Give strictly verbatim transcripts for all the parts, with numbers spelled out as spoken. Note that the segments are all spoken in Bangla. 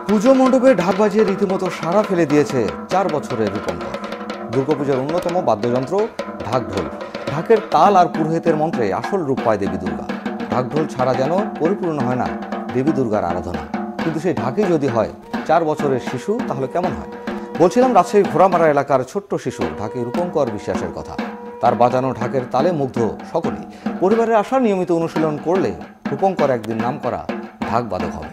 পুজো মণ্ডপে ঢাক বাজিয়ে রীতিমতো সাড়া ফেলে দিয়েছে চার বছরের রূপঙ্কর। দুর্গাপূজার অন্যতম বাদ্যযন্ত্র ঢাক ঢোল। ঢাকের তাল আর পুরোহিতের মন্ত্রে আসল রূপ পায় দেবী দুর্গা। ঢাক ঢোল ছাড়া যেন পরিপূর্ণ হয় না দেবী দুর্গার আরাধনা। কিন্তু সেই ঢাকই যদি হয় চার বছরের শিশু, তাহলে কেমন হয়? বলছিলাম রাজশাহী ঘোড়ামারা এলাকার ছোট্ট শিশু ঢাকে রূপঙ্কর বিশ্বাসের কথা। তার বাজানো ঢাকের তালে মুগ্ধ সকলেই। পরিবারের আশা নিয়মিত অনুশীলন করলে রূপঙ্কর একদিন নাম করা ঢাক বাদক হবে।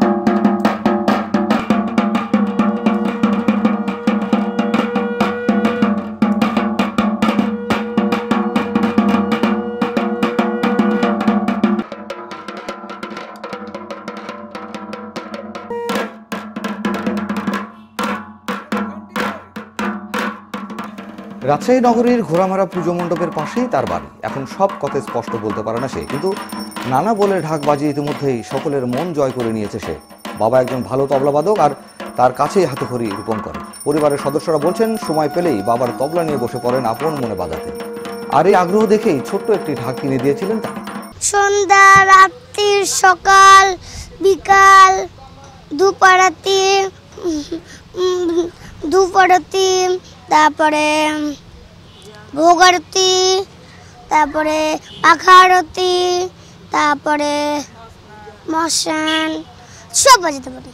রাজশাহী নগরীর ঘোড়ামারা পুজো মণ্ডপের পাশেই তার বাড়ি। এখন সব কথা স্পষ্ট বলতে পারে না সে, কিন্তু নানা বলে ঢাক বাজিয়ে ইতিমধ্যেই সকলের মন জয় করে নিয়েছে সে। বাবা একজন ভালো তবলাবাদক, আর তার কাছেই হাতেখড়ি রূপঙ্কর। পরিবারের সদস্যরা বলছেন সময় পেলেই বাবার তবলা নিয়ে বসে পড়েন আপন মনে বাজাতে। আর এই আগ্রহ দেখেই ছোট্ট একটি ঢাক কিনে দিয়েছিলেন তারা। সন্ধ্যা, রাত্রি, সকাল, বিকাল, দুপারাতি দুপারাতি তারপরে ভোগারতি, তারপরে পাখা আরতি, তারপরে মশান, সব বাজাতে পারি।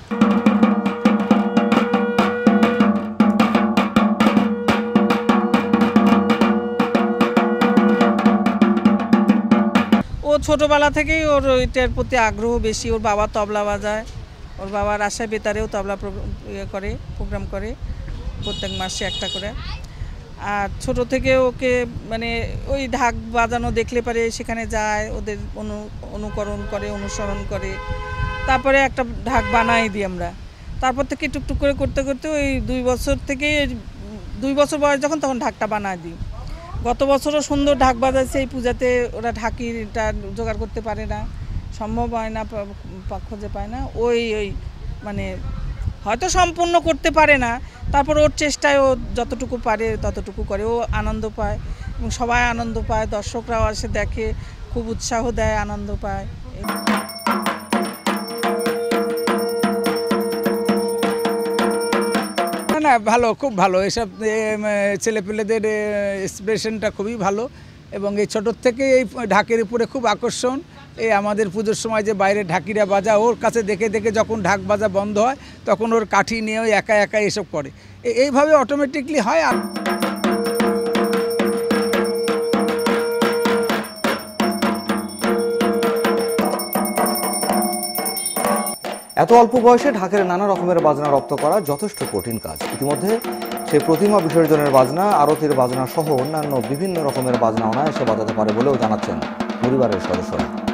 ও ছোটবেলা থেকেই ওর এটার প্রতি আগ্রহ বেশি। ওর বাবা তবলা বাজায়, ওর বাবা রাজশাহী বেতারেও তবলা ইয়ে করে, প্রোগ্রাম করে প্রত্যেক মাসে একটা করে। আর ছোট থেকে ওকে মানে ওই ঢাক বাজানো দেখলে পারে সেখানে যায়, ওদের অনু অনুকরণ করে, অনুসরণ করে। তারপরে একটা ঢাক বানাই দিই আমরা। তারপর থেকে টুকটুক করে করতে করতে ওই দুই বছর থেকে দুই বছর বয়স যখন, তখন ঢাকটা বানাই দিই। গত বছরও সুন্দর ঢাক বাজাচ্ছে। এই পূজাতে ওরা ঢাকিটা জোগাড় করতে পারে না, সম্ভব হয় না, খুঁজে পায় না। ওই ওই মানে হয়তো সম্পূর্ণ করতে পারে না, তারপর ওর চেষ্টায় ও যতটুকু পারে ততটুকু করে। ও আনন্দ পায় এবং সবাই আনন্দ পায়, দর্শকরাও এসে দেখে, খুব উৎসাহ দেয়, আনন্দ পায়। না না ভালো, খুব ভালো। এসব ছেলেপেলেদের এক্সপ্রেশনটা খুবই ভালো এবং এই ছোটোর থেকে এই ঢাকের উপরে খুব আকর্ষণ। এই আমাদের পুজোর সময় যে বাইরে ঢাকিরা বাজা, ওর কাছে দেখে দেখে যখন ঢাক বাজা বন্ধ হয় তখন ওর কাঠি নিয়ে ওই একা একা এসব করে। এইভাবে অটোমেটিকলি হয়। আর এত অল্প বয়সে ঢাকের নানা রকমের বাজনা রপ্ত করা যথেষ্ট কঠিন কাজ। ইতিমধ্যে সে প্রতিমা বিসর্জনের বাজনা, আরতির বাজনা সহ অন্যান্য বিভিন্ন রকমের বাজনা অনায়াসে বাজাতে পারে বলেও জানাচ্ছেন পরিবারের সদস্যরা।